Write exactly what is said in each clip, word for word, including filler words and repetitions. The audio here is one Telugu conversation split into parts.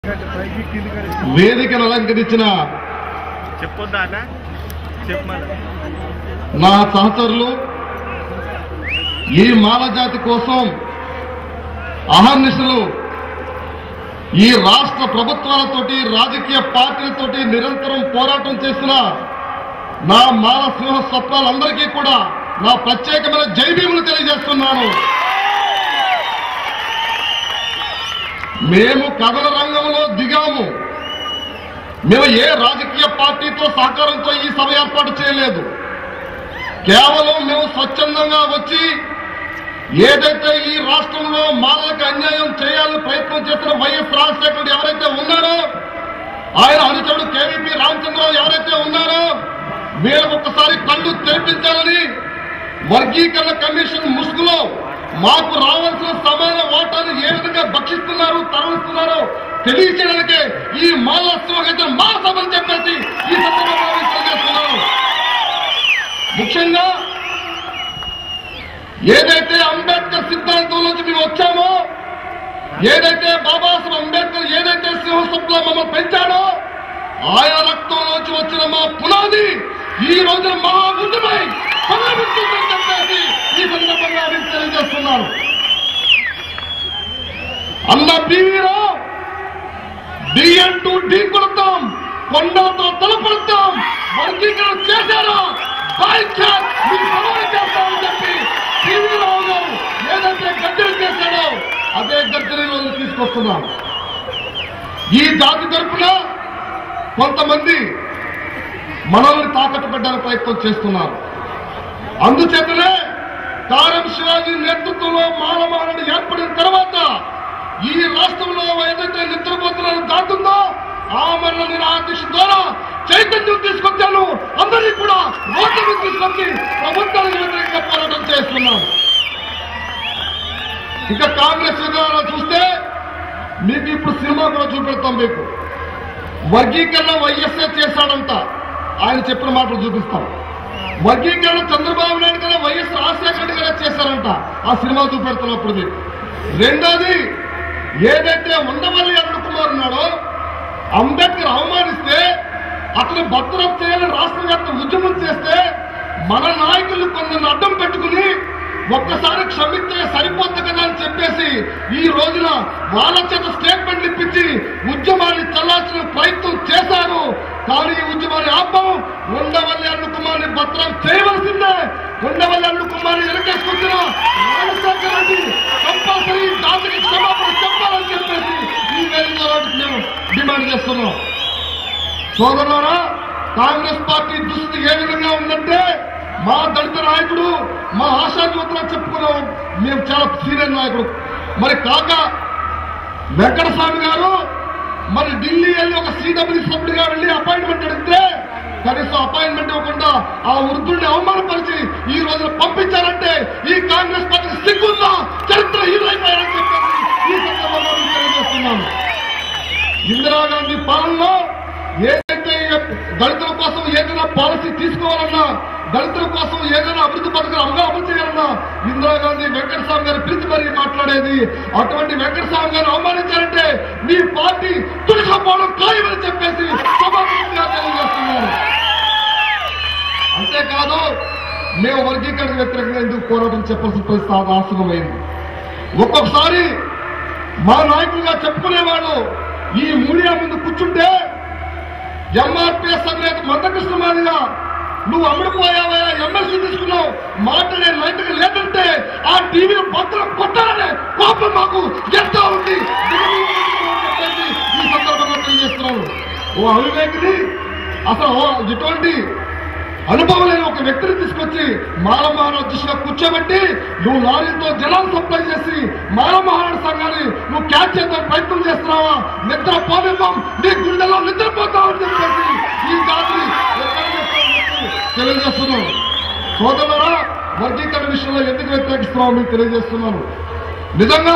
వేదికను అలంకరించిన చెప్పొద్దా నా సహచరులు ఈ మాల జాతి కోసం అహర్నిశలు ఈ రాష్ట్ర ప్రభుత్వాలతోటి రాజకీయ పార్టీలతోటి నిరంతరం పోరాటం చేసిన నా మాల సింహ స్వప్నాలందరికీ కూడా నా ప్రత్యేకమైన జైభీములు తెలియజేస్తున్నాను. మేము కథల రంగంలో దిగాము. మేము ఏ రాజకీయ పార్టీతో సహకారంతో ఈ సభ ఏర్పాటు చేయలేదు. కేవలం మేము స్వచ్ఛందంగా వచ్చి ఏదైతే ఈ రాష్ట్రంలో మాలలకు అన్యాయం చేయాలని ప్రయత్నం చేస్తున్న వైఎస్ రాజశేఖర ఎవరైతే ఉన్నారో, ఆయన అనుచరుడు కేవీపీ రామచంద్రరావు ఎవరైతే ఉన్నారో, వీళ్ళకు ఒక్కసారి కళ్ళు తెరిపించాలని వర్గీకరణ కమిషన్ ముసుగులో మాకు రావాల్సిన సమాన ఓటాన్ని ఏ విధంగా భక్షిస్తున్నారు, తరలిస్తున్నారో తెలియచేయడానికే ఈ మాల సింహగర్జన మహాసభ అని చెప్పేసి ఈ సందర్భంగా తెలియజేస్తున్నాను. ముఖ్యంగా ఏదైతే అంబేద్కర్ సిద్ధాంతం నుంచి మేము వచ్చామో, ఏదైతే బాబాసాహెబ్ అంబేద్కర్ ఏదైతే సింహస్వప్లో మమ్మల్ని పెంచాడో, ఆయన రక్తంలోంచి వచ్చిన మా పునాది ఈ రోజున మహా ఉద్యమై పరిణమిస్తుందని చెప్పేసి ఈ సందర్భంగా నేను తెలియజేస్తున్నాను. అన్న పీవీలో డిఎన్ టు ఢీ కొడతాం, కొండలతో తలపడతాం, వర్గీకరణ చేశారా చేస్తామని చెప్పి టీవీ రావు గారు ఏదైతే గర్జన చేశాడో అదే గర్జనలో తీసుకొస్తున్నాం. ఈ జాతి తరపున కొంతమంది మనల్ని తాకట్టు పెట్టడానికి ప్రయత్నం చేస్తున్నారు. అందుచేతనే కారం శివాజీ నేతృత్వంలో మాలమాలను ఏర్పడిన తర్వాత ఈ రాష్ట్రంలో ఏదైతే నిద్రపోతున్న దాటుందో ఆ మరణ నిరాదీక్ష ద్వారా చైతన్యం తీసుకొచ్చాను. అందరినీ కూడా ఓట్లను తీసుకొచ్చి ప్రభుత్వానికి వ్యతిరేకంగా పోరాటం చేస్తున్నాం. ఇక కాంగ్రెస్ విధానాలు చూస్తే మీకు ఇప్పుడు సినిమా కూడా చూపెడతాం. మీకు వర్గీకరణ వైఎస్ఏ చేశాడంట, ఆయన చెప్పిన మాటలు చూపిస్తాం. వర్గీకరణ చంద్రబాబు నాయుడు కదా వైఎస్ రాజశేఖర రెడ్డి గారు చేశారంట, ఆ సినిమా చూపెడుతున్నప్పుడు మీకు. రెండోది ఏదైతే ఉండవల్లి అరుణ్ కుమార్ ఉన్నాడో, అంబేద్కర్ అవమానిస్తే అతను భద్రత చేయాలని రాష్ట్ర వ్యాప్త ఉద్యమం చేస్తే మన నాయకులు కొందరిని అడ్డం పెట్టుకుని ఒక్కసారి క్షమిస్తే సరిపోద్ది కదా అని చెప్పేసి ఈ రోజున వాళ్ళ చేత స్టేట్మెంట్ ఇప్పించి ఉద్యమాన్ని చల్లార్చిన ప్రయత్నం చేశారు. కానీ ఈ ఉద్యమాన్ని ఆపం. ఉండవల్లి అరుణ్ కుమార్ని భద్రం చేయవలసిందే. ఉండవల్లి అరుణ్ కుమార్ని వెనకేసుకొచ్చిన రాజశేఖర రెడ్డి కంపల్సరీ జాతికి క్షమాపణ చెప్పాలని చెప్పేసి ఈ వేదికలో మేము డిమాండ్ చేస్తున్నాం. సోదరులారా, కాంగ్రెస్ పార్టీ దుస్థితి ఏ విధంగా ఉందంటే, మా దళిత నాయకుడు మా ఆశాజ్యోతిలో చెప్పుకున్నాం మేము చాలా సీనియర్ నాయకుడు. మరి కాక వెంకటస్వామి గారు మరి ఢిల్లీ వెళ్ళి ఒక సిడబ్ల్యూ సభ్యుడిగా వెళ్ళి అపాయింట్మెంట్ అడిగితే కనీసం అపాయింట్మెంట్ ఇవ్వకుండా ఆ వృద్ధుడిని అవమానపరిచి ఈ రోజున పంపించారంటే ఈ కాంగ్రెస్ పార్టీకి సిగ్గుందా, చరిత్ర హీరైపోయారని చెప్పేసి ఈ సందర్భంగా తెలియజేస్తున్నాను. ఇందిరాగాంధీ పాలనలో ఏదైతే దళితుల కోసం ఏదైనా పాలసీ తీసుకోవాలన్నా, దళితుల కోసం ఏదైనా అభివృద్ధి పథకాలు అవగా అమలు చేయాలన్నా ఇందిరాగాంధీ వెంకటస్వామి గారు పిలిచి మరీ మాట్లాడేది. అటువంటి వెంకటస్వామి గారు అవమానించారంటే మీ పార్టీ తుడికపోవడం ఖాయమని చెప్పేసి సభాముఖంగా తెలియజేస్తున్నారు. అంతేకాదు, మేము వర్గీకరణ వ్యతిరేకంగా ఎందుకు పోరాటం చెప్పాల్సిన పరిస్థితి ఆసనమైంది. ఒక్కొక్కసారి మా నాయకులుగా చెప్పుకునేవాడు ఈ మీడియా ముందు కూర్చుంటే ఎంఆర్పీఎస్ అధినేత మందకృష్ణ మాదిగా నువ్వు అమ్ముడుపోయావా, ఎమ్మెల్సీ తీసుకున్నావు, మాట్లాడే నైతిక లేదంటే ఆ టీవీలో భద్రం కొట్టాలనే కోపం మాకు ఎంతో ఉంది. ఈ సందర్భంగా తెలియజేస్తున్నాను. ఓ అవివేకిని, అసలు ఇటువంటి అనుభవం లేని ఒక వ్యక్తిని తీసుకొచ్చి మానవమహారాడు దృష్టిగా కూర్చోబెట్టి నువ్వు లారీలతో జనాలు సప్లై చేసి మానవమహారాడు సంఘాన్ని నువ్వు క్యాచ్ చేద్దాం ప్రయత్నం చేస్తున్నావా? నిద్ర పోనివ్వం, నీ గుండెలో నిద్రపోతావని చెప్పేసి ఈ జాతిని తెలియజేస్తున్నాను. సోదరులారా, వర్గీకరణ విషయంలో ఎందుకు వ్యతిరేకిస్తున్నామో మీకు తెలియజేస్తున్నాను. నిజంగా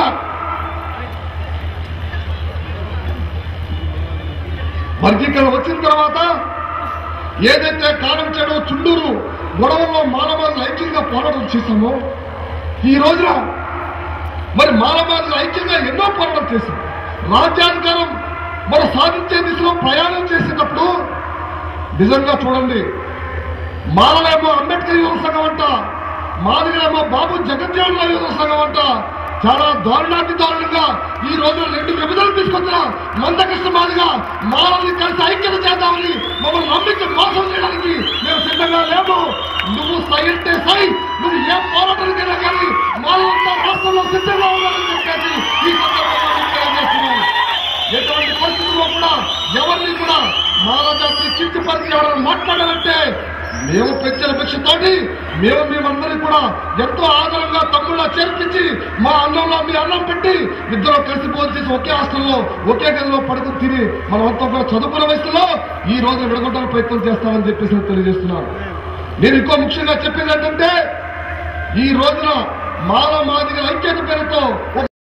వర్గీకరణ వచ్చిన తర్వాత ఏదైతే కారం చేయడం చుండూరు గొడవల్లో మానవాళ్ళు ఐక్యంగా పోరాటం చేశామో, ఈ రోజున మరి మానవాళ్ళు ఐక్యంగా ఎన్నో పోరాటం చేశాం. రాజ్యాధికారం సాధించే దిశలో ప్రయాణం చేసేటప్పుడు నిజంగా చూడండి, మాలలేమో అంబేద్కర్ యువ సంఘం అంట, మాదిగలేమో బాబు జగజ్జీవన్ యువ సంఘం అంట. చాలా దారుణాతి దారుణంగా ఈ రోజు రెండు విభజనలు తీసుకొచ్చిన మందకృష్ణ మాదిగా మాలని కలిసి ఐక్యత చేద్దామని మమ్మల్ని నమ్మించి మోసం చేయడానికి మేము సిద్ధంగా లేము. నువ్వు సై అంటే సై, నువ్వు ఏ పోరాటానికైనా కానీ మాలంతా రాష్ట్రంలో సిద్ధంగా ఉన్నారని చెప్పేసి ఈ సందర్భంగా తెలియజేస్తున్నాం. ఎటువంటి పరిస్థితుల్లో కూడా ఎవరిని కూడా మాల జాతి చింటి పరిచి ఎవరైనా మాట్లాడాలంటే మేము పెంచిన భిక్షతోటి మేము మేమందరినీ కూడా ఎంతో ఆదరంగా తమ్ముళ్ళ చేర్పించి మా అన్నంలో మీ అన్నం పెట్టి ఇద్దరు కలిసి భోజనం చేసి ఒకే హాస్టల్లో ఒకే గదిలో పడుకుని తిని మనమంతా కూడా చదువుకున్న వయసులో ఈ రోజు విడగొట్టాలని ప్రయత్నం చేస్తామని చెప్పేసి తెలియజేస్తున్నాను. నేను ఇంకో ముఖ్యంగా చెప్పేది ఏంటంటే, ఈ రోజున మాల మాదిగల ఐక్యత పేరుతో